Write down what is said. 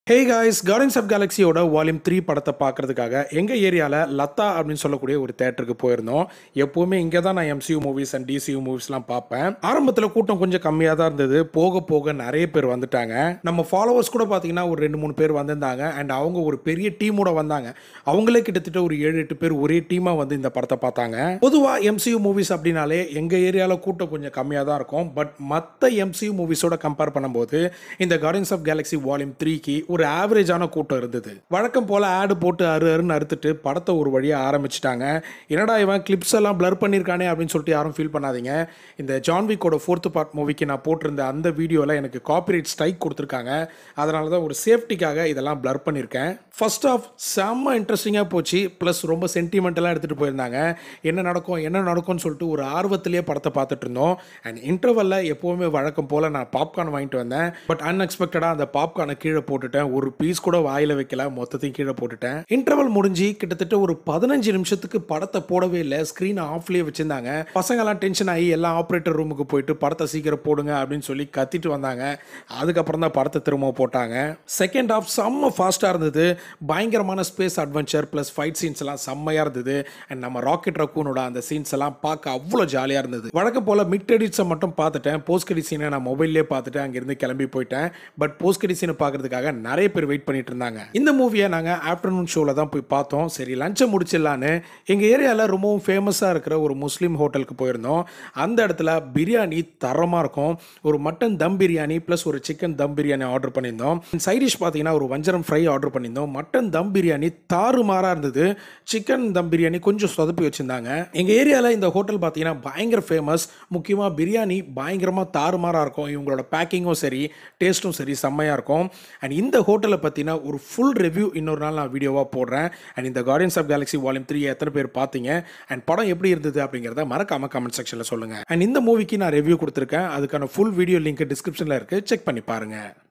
Hey guys, Guardians of Galaxy ஓட volume 3 படத்தை பார்க்கறதுக்காக எங்க ஏரியால லத்தா அப்படின்னு சொல்லக்கூடிய ஒரு தியேட்டருக்கு போயிருந்தோம். எப்பவுமே இங்க தான் நான் MCU மூவிஸ் அண்ட் DCU மூவிஸ்லாம் பார்ப்பேன். ஆரம்பத்துல கூட்டம் கொஞ்சம் கம்மியா தான் இருந்தது. போக போக நிறைய பேர் வந்துட்டாங்க. நம்ம ஃபாலோவர்ஸ் கூட பாத்தீங்கன்னா ஒரு 2-3 பேர் வந்திருந்தாங்க அண்ட் அவங்க ஒரு பெரிய டீமோட வந்தாங்க. அவங்களே கிட்டத்தட்ட ஒரு 7-8 பேர் ஒரே டீமா வந்து இந்த படத்தை பார்த்தாங்க. பொதுவா MCU மூவிஸ் அப்படினாலே எங்க ஏரியால கூட்டம் கொஞ்சம் கம்மியா தான் இருக்கும். பட் மத்த MCU மூவிஸோட கம்பேர் பண்ணும்போது இந்த Guardians of Galaxy வால்யூம் 3க்கு ஒரு ஆவரேஜான கூட்டம் இருந்தது. வழக்கம் போல ஆடு போட்டு அருன்னு அறுத்துட்டு படத்தை ஒரு வழியா ஆரம்பிச்சிட்டாங்க. என்னடா இவன் கிளிப்ஸ் எல்லாம் பிளர் பண்ணியிருக்கானே அப்படின்னு சொல்லிட்டு யாரும் ஃபீல் பண்ணாதீங்க. இந்த ஜான் விக்கோட 4th பார்ட் மூவிக்கு நான் போட்டிருந்த அந்த வீடியோவில் எனக்கு காப்பிரைட் ஸ்ட்ரைக் கொடுத்துருக்காங்க. அதனால தான் ஒரு சேஃப்டிக்காக இதெல்லாம் பிளர் பண்ணியிருக்கேன். ஃபர்ஸ்ட் ஆஃப் செம்ம இன்ட்ரெஸ்டிங்காக போச்சு. ப்ளஸ் ரொம்ப சென்டிமெண்டலாக எடுத்துகிட்டு போயிருந்தாங்க. என்ன நடக்கும்னு சொல்லிட்டு ஒரு ஆர்வத்திலேயே படத்தை பார்த்துட்டு இருந்தோம். அண்ட் இன்டர்வல்ல எப்போவுமே வழக்கம் போல் நான் பாப்கார்ன் வாங்கிட்டு வந்தேன். பட் அன்எக்ஸ்பெக்டடாக அந்த பாப்கார்னை கீழே போட்டுட்டேன். ஒரு பீஸ் கூட வாயில வைக்கல, மொத்தத்தையும் கீழே போட்டுட்டேன். இன்டர்வல் முடிஞ்சு கிட்டத்தட்ட ஒரு 15 நிமிஷத்துக்கு படத்தை போடவே இல்லை. ஸ்கிரீனை ஆஃப்லேயே வச்சிருந்தாங்க. பசங்கெல்லாம் டென்ஷன் ஆகி எல்லாம் ஆப்ரேட்டர் ரூமுக்கு போயிட்டு படத்தை சீக்கிரம் போடுங்க அப்படின்னு சொல்லி கத்திட்டு வந்தாங்க. அதுக்கப்புறம் தான் படத்தை திரும்ப போட்டாங்க. செகண்ட் ஹாஃப் செம்ம ஃபாஸ்ட்டாக இருந்தது. பயங்கரமான space adventure plus fight scenes எல்லாம் செம்மையாக இருந்தது. அண்ட் நம்ம ராக்கெட் ரக்கூனோட அந்த சீன்ஸ் எல்லாம் பார்க்க அவ்வளோ ஜாலியாக இருந்தது. வழக்கம் போல் மிட் எடிட்ஸை மட்டும் பார்த்துட்டேன். போஸ்ட் கிரெடிட் சீனை நான் மொபைல்லேயே பார்த்துட்டு அங்கேருந்து கிளம்பி போயிட்டேன். பட் போஸ்ட் கிரெடிட் சீனை பார்க்கறதுக்காக நிறைய பேர் வெயிட் பண்ணிட்டு இருந்தாங்க. இந்த மூவியை நாங்கள் ஆஃப்டர்நூன் ஷோவில் தான் போய் பார்த்தோம். சரி லஞ்சை முடிச்சிடலான்னு எங்கள் ஏரியாவில் ரொம்பவும் ஃபேமஸாக இருக்கிற ஒரு முஸ்லீம் ஹோட்டலுக்கு போயிருந்தோம். அந்த இடத்துல பிரியாணி தரமாக இருக்கும். ஒரு மட்டன் தம் பிரியாணி ப்ளஸ் ஒரு சிக்கன் தம் பிரியாணி ஆர்டர் பண்ணியிருந்தோம். சைடிஷ் பார்த்தீங்கன்னா ஒரு வஞ்சரம் ஃப்ரை ஆர்டர் பண்ணியிருந்தோம். மட்டன் தம் பிரியாணி தாறுமாறாக இருந்தது. சிக்கன் தம் பிரியாணி கொஞ்சம் சொதப்பி வச்சுருந்தாங்க. எங்கள் ஏரியாவில் இந்த ஹோட்டல் பார்த்தீங்கன்னா பயங்கர ஃபேமஸ். முக்கியமாக பிரியாணி பயங்கரமாக தாறுமாறாக இருக்கும். இவங்களோட பேக்கிங்கும் சரி டேஸ்ட்டும் சரி செம்மையாக இருக்கும். அண்ட் இந்த ஹோட்டலை பற்றின ஒரு ஃபுல் ரிவ்யூ இன்னொரு நாள் நான் வீடியோவாக போடுறேன். அண்ட் இந்த Guardians of Galaxy வால்யூம் 3 எத்தனை பேர் பார்த்தீங்க அண்ட் படம் எப்படி இருந்தது அப்படிங்கிறத மறக்காம கமெண்ட் செக்ஷனில் சொல்லுங்கள். அண்ட் இந்த மூவிக்கு நான் ரிவ்யூ கொடுத்துருக்கேன். அதுக்கான ஃபுல் வீடியோ லிங்க் டிஸ்கிரிப்ஷனில் இருக்குது. செக் பண்ணி பாருங்கள்.